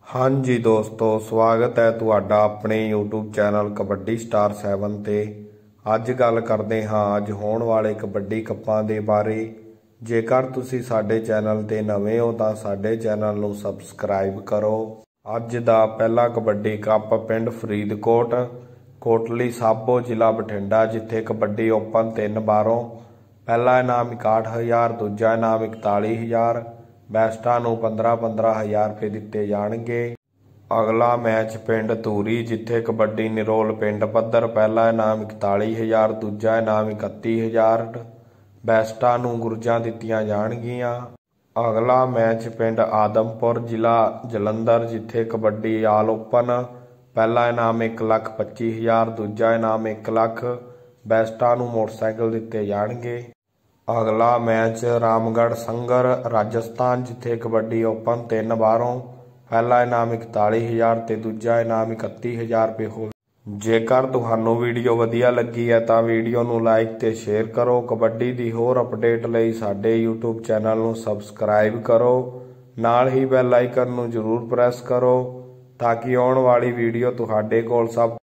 हाँ जी दोस्तों, स्वागत है तुहाडा अपने यूट्यूब चैनल कबड्डी स्टार 7 ते। अज गल करते हाँ अज होने वाले कबड्डी कप्पां दे बारे। जेकर तुसी साडे चैनल ते नवे हो तां साडे चैनल नूं सबसक्राइब करो। अज दा पहला कबड्डी कप पिंड फरीदकोट कोटली साबो जिला बठिंडा, जिथे कबड्डी ओपन 3 बारों। पहला इनाम 61,000, दूजा इनाम 41,000। बैस्टां नूं 15-15,000 रुपए दिते जाणगे। अगला मैच पिंड धूरी, जिथे कबड्डी निरोल पिंड पद्धर। पहला इनाम 41,000, दूजा इनाम 31,000। बैस्टां नूं गुरजां दित्तियां जाणगियां। अगला मैच पिंड आदमपुर जिला जलंधर, जिथे कबड्डी आल ओपन। पहला इनाम 1,25,000, दूजा इनाम 1 लाख। बैस्टां नूं मोटरसाइकिल दिते जाणगे। अगला मैच रामगढ़ संगर राजस्थान, जिथे कबड्डी ओपन 3 बारों। पहला इनाम 41,000 ते दूजा इनाम 31,000 रुपए हो। जेकर तुहानू वीडियो वधिया लगी है तां वीडियो नू लाइक ते शेयर करो। कबड्डी दी होर अपडेट लई साडे यूट्यूब चैनल नू सबसक्राइब करो। नाल ही बैल आइकन नू जरूर प्रेस करो ताकि आउण वाली वीडियो तुहाडे कोल सब